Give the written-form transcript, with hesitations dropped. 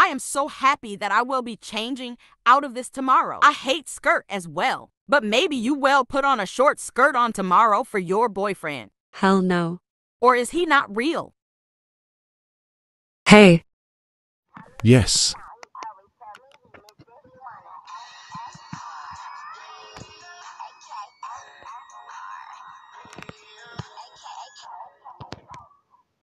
I am so happy that I will be changing out of this tomorrow. I hate skirt as well. But maybe you will put on a short skirt on tomorrow for your boyfriend. Hell no. Or is he not real? Hey. Yes,